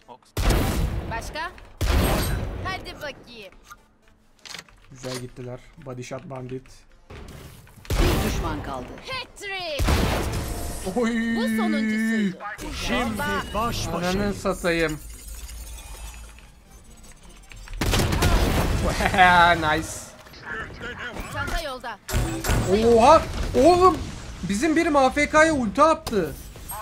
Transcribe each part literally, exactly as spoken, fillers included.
Başka? Hadi bakayım. Güzel gittiler. Body shot bandit. Bir düşman kaldı. Hat-trick. Oy. Bu sonuncusuydu. Şimdi baş başa. Ananı satayım. Nice. Çanta yolda. Oha! Oğlum! Bizim birim A F K'ya ulti attı.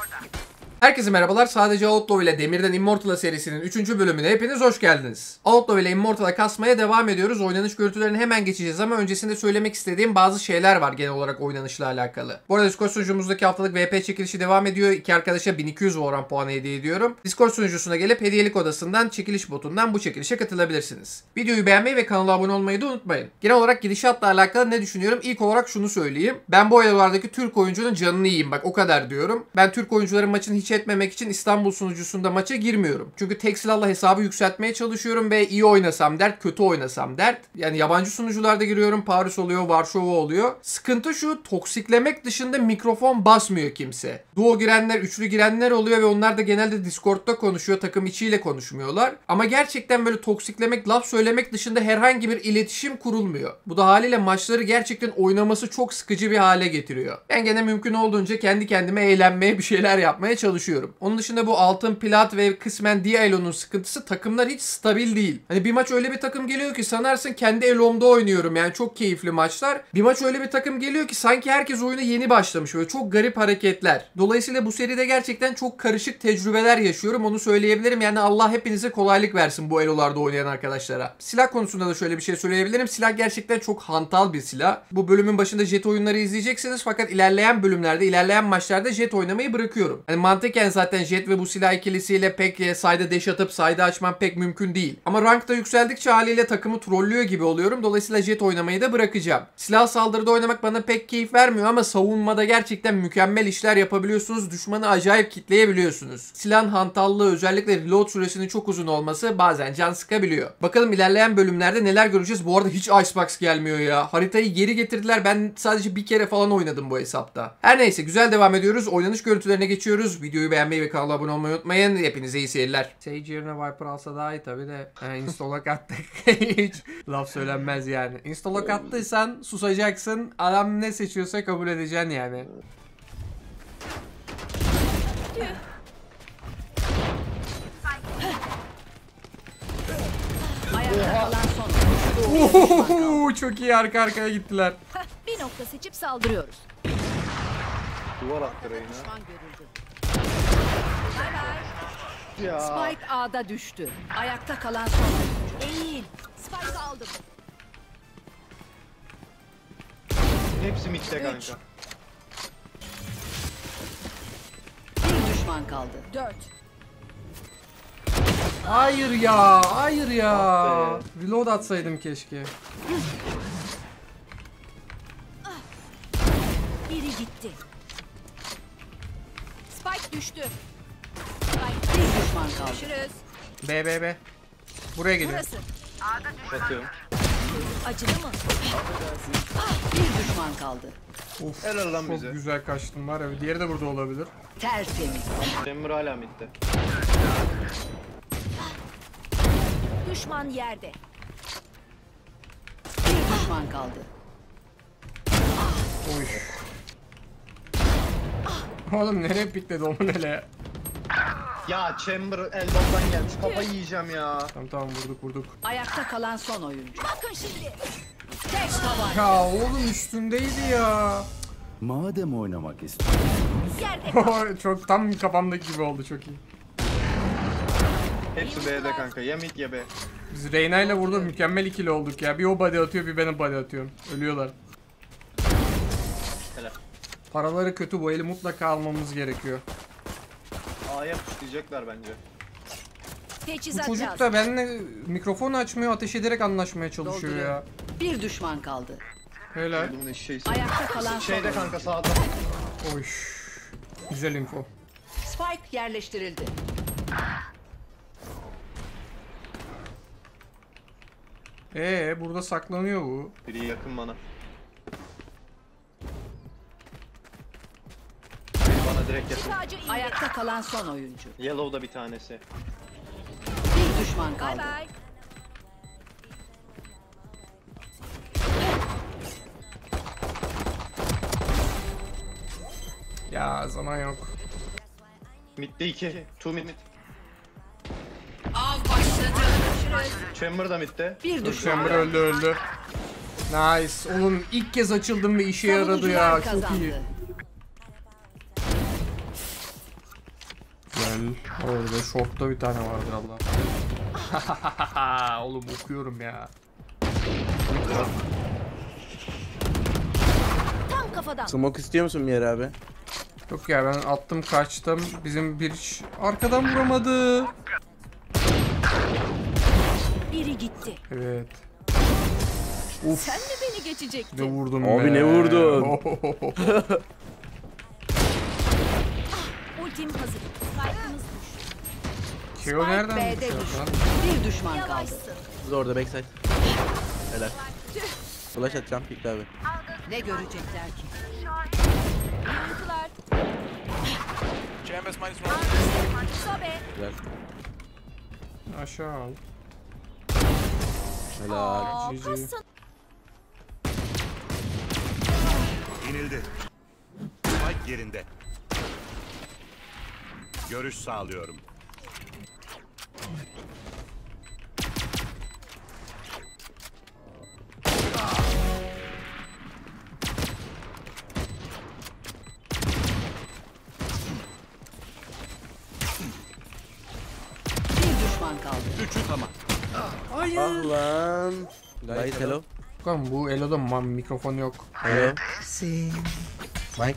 Herkese merhabalar. Sadece Outlaw ile Demirden Immortal'a serisinin üçüncü bölümüne hepiniz hoş geldiniz. Outlaw ile Immortal'a kasmaya devam ediyoruz. Oynanış görüntülerine hemen geçeceğiz ama öncesinde söylemek istediğim bazı şeyler var genel olarak oynanışla alakalı. Bu arada Discord sunucumuzdaki haftalık V P çekilişi devam ediyor. İki arkadaşa bin iki yüz Valorant puanı hediye ediyorum. Discord sunucusuna gelip hediyelik odasından, çekiliş botundan bu çekilişe katılabilirsiniz. Videoyu beğenmeyi ve kanala abone olmayı da unutmayın. Genel olarak gidişatla alakalı ne düşünüyorum? İlk olarak şunu söyleyeyim. Ben bu oyunlardaki Türk oyuncunun canını yiyeyim. Bak o kadar diyorum. Ben Türk oyuncuların maçını hiç etmemek için İstanbul sunucusunda maça girmiyorum. Çünkü tek silahla hesabı yükseltmeye çalışıyorum ve iyi oynasam dert, kötü oynasam dert. Yani yabancı sunucularda giriyorum. Paris oluyor, Varşova oluyor. Sıkıntı şu, toksiklemek dışında mikrofon basmıyor kimse. Duo girenler, üçlü girenler oluyor ve onlar da genelde Discord'da konuşuyor. Takım içiyle konuşmuyorlar. Ama gerçekten böyle toksiklemek, laf söylemek dışında herhangi bir iletişim kurulmuyor. Bu da haliyle maçları gerçekten oynaması çok sıkıcı bir hale getiriyor. Ben gene mümkün olduğunca kendi kendime eğlenmeye, bir şeyler yapmaya çalışıyorum. Onun dışında bu altın, plat ve kısmen Dialo'nun sıkıntısı, takımlar hiç stabil değil. Hani bir maç öyle bir takım geliyor ki sanarsın kendi elomda oynuyorum, yani çok keyifli maçlar. Bir maç öyle bir takım geliyor ki sanki herkes oyuna yeni başlamış, böyle çok garip hareketler. Dolayısıyla bu seride gerçekten çok karışık tecrübeler yaşıyorum, onu söyleyebilirim. Yani Allah hepinize kolaylık versin bu elolarda oynayan arkadaşlara. Silah konusunda da şöyle bir şey söyleyebilirim. Silah gerçekten çok hantal bir silah. Bu bölümün başında jet oyunları izleyeceksiniz fakat ilerleyen bölümlerde, ilerleyen maçlarda jet oynamayı bırakıyorum. Hani mantıken zaten jet ve bu silah ikilisiyle pek e, sayda dash atıp sayda açmam pek mümkün değil. Ama rankta yükseldikçe haliyle takımı trollüyor gibi oluyorum. Dolayısıyla jet oynamayı da bırakacağım. Silah saldırıda oynamak bana pek keyif vermiyor ama savunmada gerçekten mükemmel işler yapabiliyorsunuz. Düşmanı acayip kitleyebiliyorsunuz. Silahın hantallığı, özellikle reload süresinin çok uzun olması bazen can sıkabiliyor. Bakalım ilerleyen bölümlerde neler göreceğiz. Bu arada hiç Icebox gelmiyor ya. Haritayı geri getirdiler. Ben sadece bir kere falan oynadım bu hesapta. Her neyse, güzel devam ediyoruz. Oynanış görüntülerine geçiyoruz. Videoyu beğenmeyi ve kanala abone olmayı unutmayın. Hepinize iyi seyirler. Sage yerine Viper alsa daha iyi tabi de. Yani install'a kattık. Hiç laf söylenmez yani. Install'a kattıysan susacaksın. Adam ne seçiyorsa kabul edeceksin yani. Ayakta kalan son. Oho, çok iyi, arka arkaya gittiler. Bir nokta seçip saldırıyoruz. Duvar attı Reyna. Düşman görüldü. Ya. Spike A'da düştü. Ayakta kalan son. Eğil. Spike aldım. Hepsi midde kanka. Bir düşman kaldı. Dört. Hayır ya, hayır ya. Ah Reload atsaydım keşke. Biri gitti. Spike düştü. Bir düşman kaldı. Görüşürüz. B B B. Buraya geliyor. Burası. Batıyorum. Acıdı mı? Bir düşman kaldı. Of, Helal lan çok bize. güzel kaçtım var ya. Diğeri de burada olabilir. Tertemiz. Demir hala midde. Düşman yerde. Bir düşman kaldı. Oy. Oğlum nereye pikledi o hele? Ya Chamber Elbow'dan gelmiş. Kafayı yiyeceğim ya. Tamam tamam, vurduk vurduk. Ayakta kalan son oyuncu. Bakın şimdi. Tek taban. Ya oğlum üstündeydi ya. Madem oynamak istiyorsun. Yerde. Çok tam kafamdaki gibi oldu, çok iyi. Hepsi B'de kanka. Ya mid ya B. Biz Reyna ile burada mükemmel ikili olduk ya. Bir o body atıyor, bir benim body atıyorum. Ölüyorlar. Helal. Paraları kötü, bu eli mutlaka almamız gerekiyor. A'ya puşlayacaklar bence. Bu Teçhizat çocuk lazım. da benimle mikrofonu açmıyor, ateş ederek anlaşmaya çalışıyor Dolduruyor. ya. Bir düşman kaldı. Helal. Bunun eşeğisi. Ayakta kalan son Şeyde oyuncu. kanka sağda. Oy. Güzel info. Spike yerleştirildi. Ee burada saklanıyor bu. Biri yakın bana. Biri bana direkt yakın. Şifacı indi. Ayakta kalan son oyuncu. Yellow'da bir tanesi. düşman Bay kaldı. bay. Ya zaman yok. Mid'de iki. Two mid. Av başladı. Chamber da mid'de. Bir düşman Chamber öldü öldü. Nice. Oğlum ilk kez açıldım ve işe yaradı ya. Savunucular Çok iyi. kazandı. Güzel. Orada shortta bir tane vardır Allah. Oğlum okuyorum ya. Tam kafadan. Smoke istiyor musun bir yer abi? Yok ya ben attım kaçtım. Bizim bir iş arkadan vuramadı. Biri gitti. Evet. Uf. Sen mi beni Ne geçecektin? vurdum Abi be. ne vurdun? Ultim hazır. Spike'ımız düştü. Keo nereden B'de düşüyor düştü. lan? Bir düşman kaldı. Yavaşsın. Biz orada backside. Helal. Flash atacağım pikle abi. Ne görecekler ki? Uykular. Sobe. Güzel. Aşağı al. Helal. Aa, G G. pasın. İnildi. Spike yerinde. Görüş sağlıyorum. Bir düşman kaldı. Üçü tamam. Ah lan. Guys hello. Bakalım bu Elo'da ma- mikrofon yok. Hello. Mike.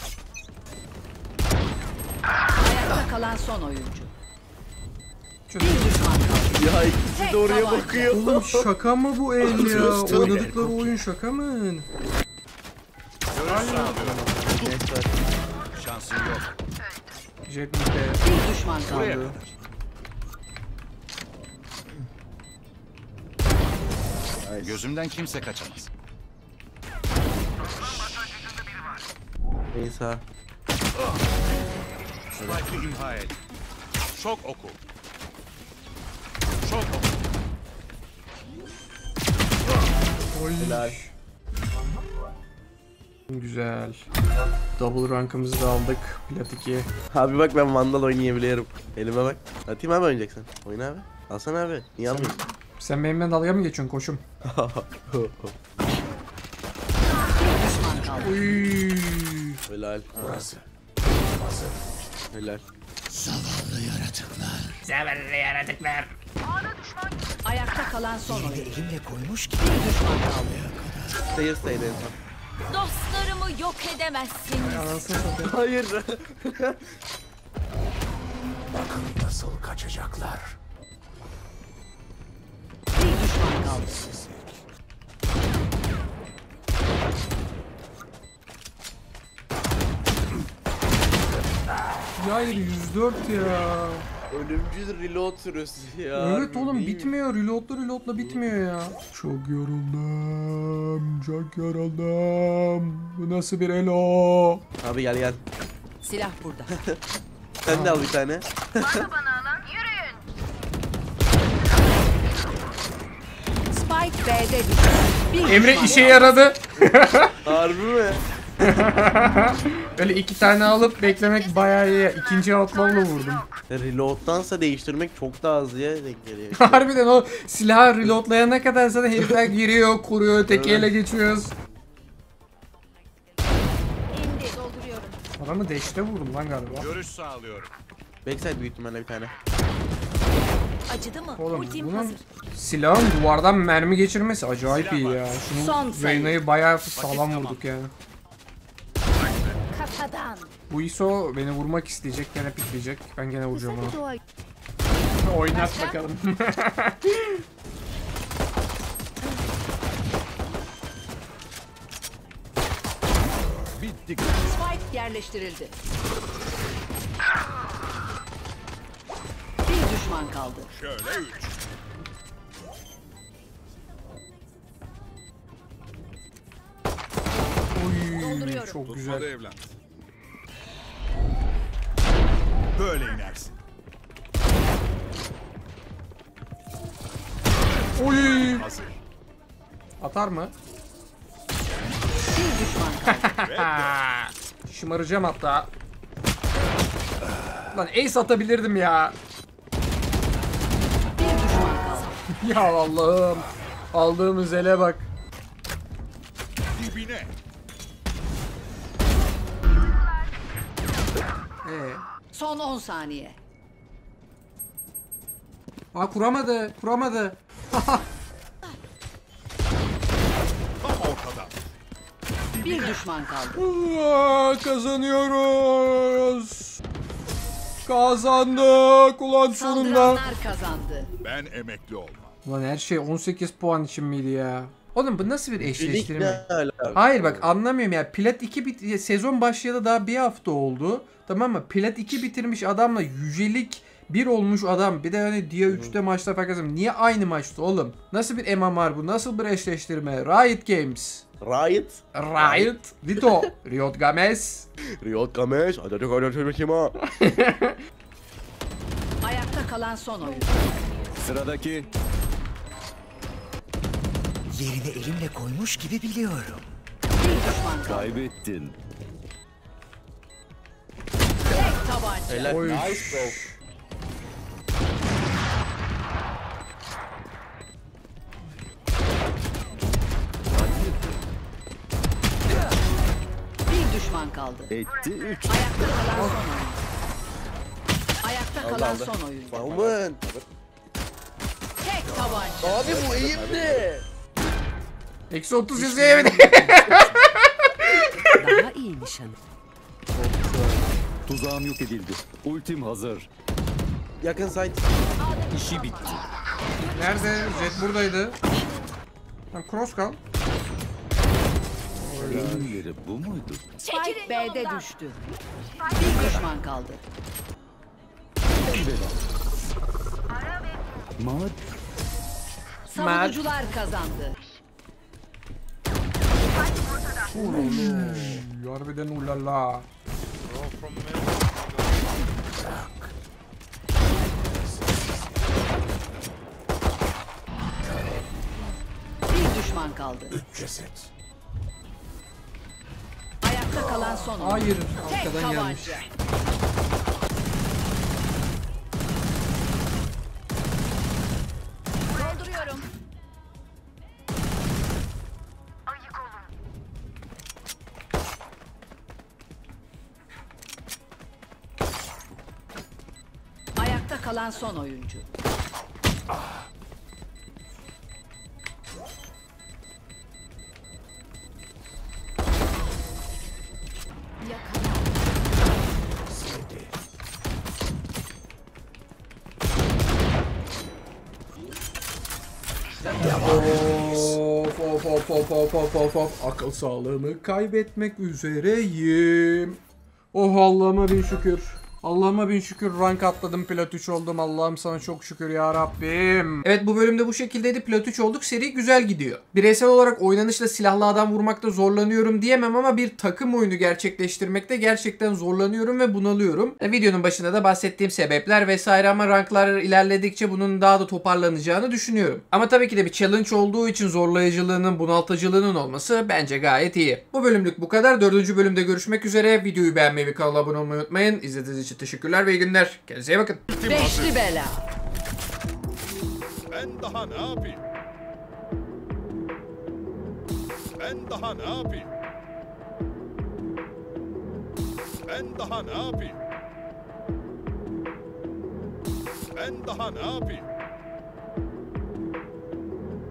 Ayakta kalan son oyuncu. Çok- Bir düşman kaldı. Ya ikisi de oraya tabanca. bakıyor. Oğlum şaka mı bu el ya? Oynadıkları oyun şaka mı? Görüş sağlıyorum. Neyse. Şansın yok. Jet mid'de. Bir düşman Buraya. kaldı. Gözümden kimse kaçamaz. Neyse. Spike'ı imha et. Şok oku. Şok oku. Oy. Helal. Güzel. Double rankımızı da aldık. Plat iki. Abi bak ben Vandal oynayabiliyorum. Elime bak. Atayım abi oynayacaksın. Oyna abi. Alsana abi. Niye almıyorsun? Sen benimle dalga mı geçiyorsun koşum? Bir düşman kaldı. Uy. Helal. Burası. Helal. Ayakta kalan son oyuncu. Elimle koymuş gibi. Bir düşman kaldı. Stairs'taydı en son. Dostlarımı yok edemezsin. Anasını satayım. Hayır. Bir düşman kaldı. Ya hayır yüz dört ya. Ölümcül reload sürüsü ya. Evet oğlum Değil mi? bitmiyor. Reloadla reloadla bitmiyor ya. Çok yoruldum. Çok yoruldum. Bu nasıl bir elo? Abi gel gel. Silah burada. Sen de al bir tane. Spike B'de düştü. Bir Emre düşman işe kaldı. yaradı. Harbi mi? Öyle iki tane alıp beklemek bayağı iyi. İkinci outlaw'la vurdum. Reload'dansa değiştirmek çok daha hızlı ya denk geliyor. Harbiden o silahı reloadlayana kadar zaten herifler giriyor, kuruyor, tek ele geçiyoruz. İndi. Dolduruyorum. Adamı dash'te vurdum lan galiba. Görüş sağlıyorum. Backside büyük ihtimalle bir tane. Acıdı mı? Oğlum Ultim bunun hazır. silahın duvardan mermi geçirmesi acayip Silah iyi var. ya. Son Şunu sayı. Reyna'yı bayağı sağlam tamam. vurduk yani. Kafadan. Bu I S O beni vurmak isteyecek, gene pikleyecek. Ben gene vuracağım Kısa bir onu. dua. Oynat Başka? bakalım. Bittik. Spike yerleştirildi. Bir düşman kaldı. Şöyle üç. Oy, Dolduruyorum. çok Tutmadı güzel. evlat. Böyle inersin. Oy. Hazır. Atar mı? Bir düşman kaldı. Şımaracağım hatta. Lan ace atabilirdim ya. Bir düşman kaldı. Ya Allah'ım. Aldığımız ele bak. Dibine. Ee. Son on saniye. Aa kuramadı. Kuramadı. Tam ortada. Bir düşman kaldı. Aa, kazanıyoruz. Kazandık ulan sonunda. Saldıranlar kazandı. Ben emekli olmam. Ulan her şey on sekiz puan için miydi ya? Oğlum bu nasıl bir Dedik eşleştirme? ne hala? Hayır bak anlamıyorum ya. Plat iki bit sezon başlayalı daha bir hafta oldu. Tamam mı? Plat iki bitirmiş adamla yücelik bir olmuş adam. Bir de hani Dia üçte maçta fark ettim. Niye aynı maçta oğlum? Nasıl bir M M R bu? Nasıl bir eşleştirme? Riot Games. Riot. Riot. Vito. Riot Games. Riot Games. Hadi hadi hadi hadi kim o? Ayakta kalan son oyun. Sıradaki. Yerini elimle koymuş gibi biliyorum. Bir düşman kaldı. Kaybettin. Tek tabanca. Helal. Oy. Nice bro. Bir düşman kaldı. Etti üç. Ayakta kalan son oyun. Ayakta kalan aldı. son oyun. Aman. Tek tabanca. Abi bu eğimdi. Eksi otuz yüzeye mi? Daha iyi nişan. Tuzağım yok edildi. Ultim hazır. Yakın site. İşi bitti. Nerede? Jet buradaydı. Lan cross kal. En yeri bu muydu? Spike B'de düştü. Bir düşman kaldı. Mad Savunucular kazandı. Harbiden ulala. Bir düşman kaldı. Ayakta kalan son oyun. Hayır. Tek Arkadan gelmiş. tabanca. Dolduruyorum. Ayakta kalan son oyuncu. Of of of of of of of of. Akıl sağlığımı kaybetmek üzereyim. Oh Allah'ıma bin şükür. Allah'ıma bin şükür rank atladım, plat üç oldum. Allah'ım sana çok şükür ya Rabbim. Evet bu bölümde bu şekildeydi. Plat üç olduk. Seri güzel gidiyor. Bireysel olarak oynanışla silahlı adam vurmakta zorlanıyorum diyemem ama bir takım oyunu gerçekleştirmekte gerçekten zorlanıyorum ve bunalıyorum. E, videonun başında da bahsettiğim sebepler vesaire ama ranklar ilerledikçe bunun daha da toparlanacağını düşünüyorum. Ama tabii ki de bir challenge olduğu için zorlayıcılığının, bunaltıcılığının olması bence gayet iyi. Bu bölümlük bu kadar. Dördüncü bölümde görüşmek üzere. Videoyu beğenmeyi ve kanala abone olmayı unutmayın. İzlediğiniz için teşekkürler ve iyi günler. Kendinize iyi bakın. Beşli bela. Ben daha ne yapayım? Ben daha ne yapayım? Ben daha ne yapayım? Ben daha ne yapayım?